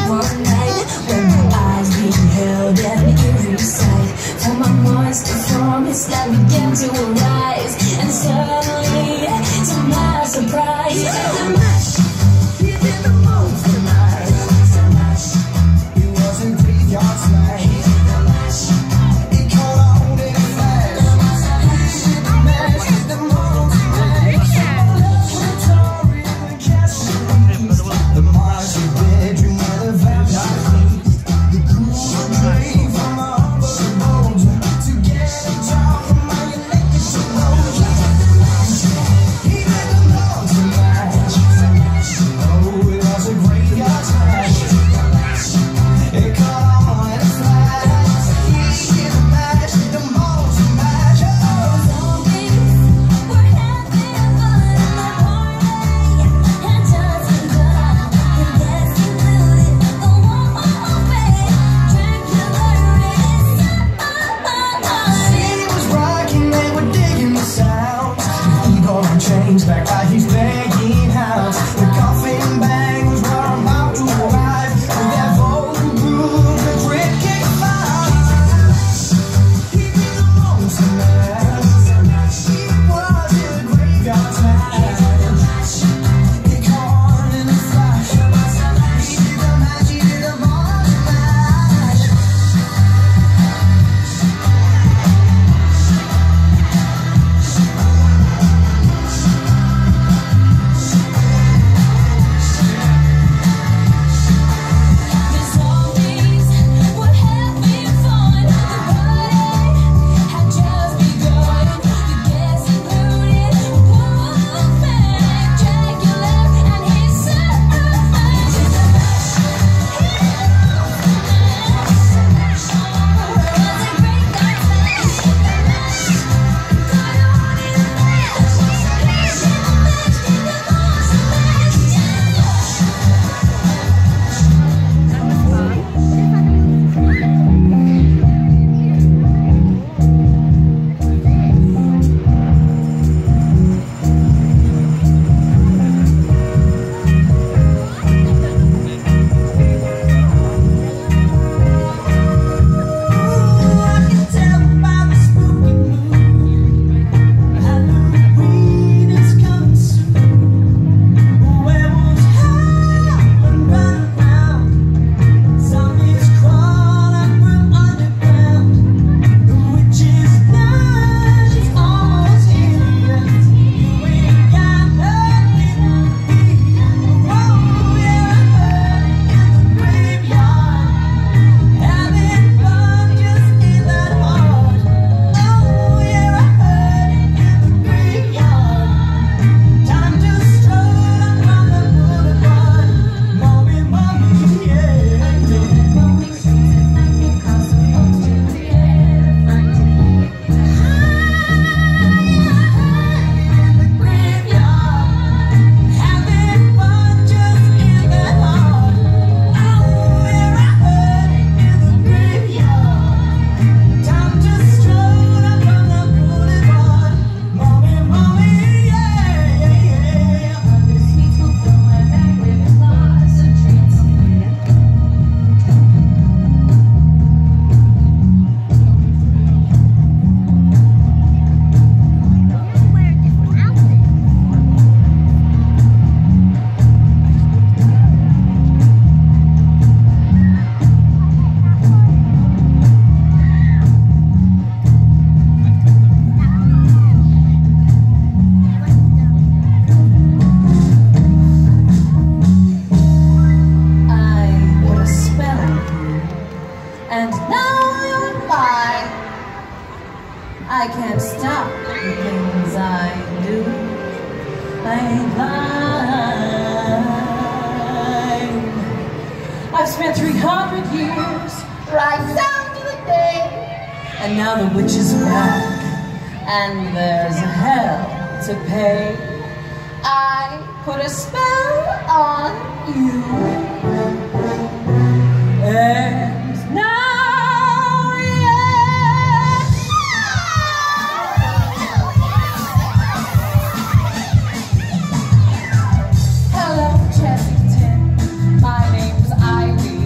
one night when my eyes beheld an eerie sight. For my monster from his sky began to arise, and suddenly, to my surprise, he did the most tonight. It wasn't graveyard smash. It caught on in a flash. He did the mash, did the most smash. Laboratory in the castle, the marshy bedroom where the vampire feast. The cool grave from the humble bones to get a job from my electric nose. He did the most smash. Oh, it was a graveyard smash. It caught on in a flash. He did the mash, did the most smash. Zombies were having fun in the party, and just begun. And guess included the Howl'o'ween. Dracula is City was rocking, they were digging the sound. He bought the chains back by his begging house. The coffin bang was where I'm about to arrive. With that vocal groove, the drip kick fire. He did the most smash. He was in a graveyard smash. It caught on in a flash. He did the mash, he did the most smash. The zombies were having fun. The party had just begun. The guests included Wolfman, Dracula, and his servants. It was a great night. Got on in a flash. He did the mash, did the most I can tell by the spooky mood, Howl'o'ween is coming soon. Werewolves howl and run around, zombies crawl up from underground. The witch's night is almost here. We ain't got nothing to fear. Oh yeah, in the graveyard, having fun just in that heart. Oh yeah, in the graveyard, time to stroll up on the boulevard. Mommy, mommy, yeah. Mommy says that I can cause some folks to react. In the graveyard, having fun just in that heart. Oh yeah, in the graveyard, time to stroll up on the boulevard. Mommy, mommy, yeah. The sweets will fill my bag with lots of treats. I put a spell on you, and now you're mine. I can't stop the things I do. I ain't lying. I've spent 300 years right down to the day, and now the witch is back, and there's a hell to pay. I put a spell on you, and now, yeah. Hello, Chessington. My name's Ivy.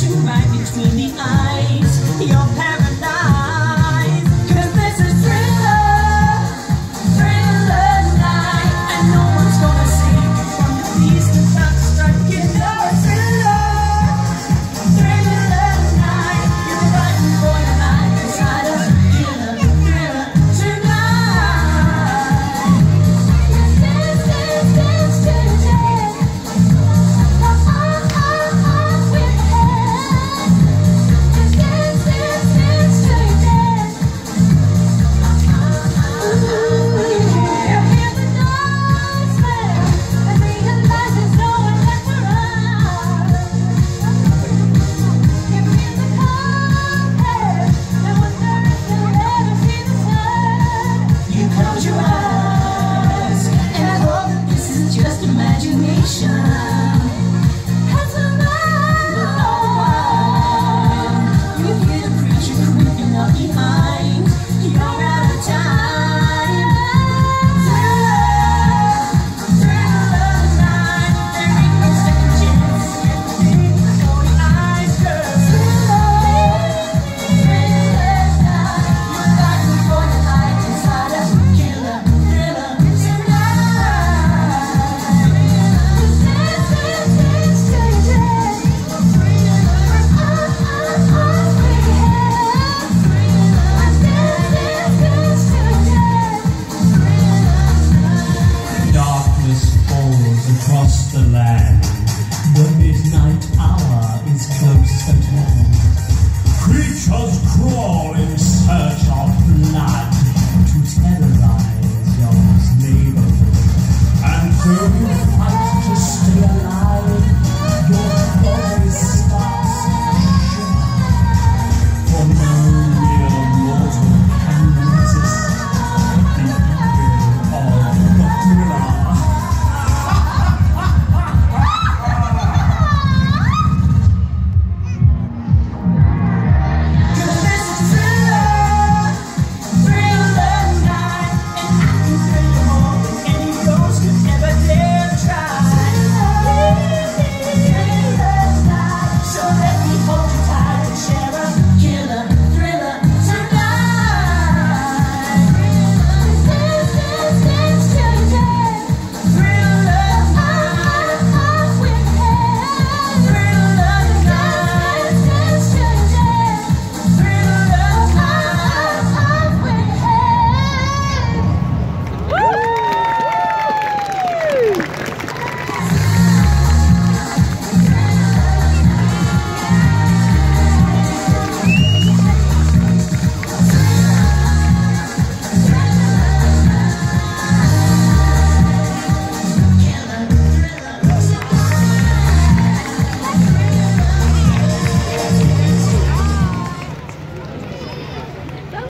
right between the eyes. Your parents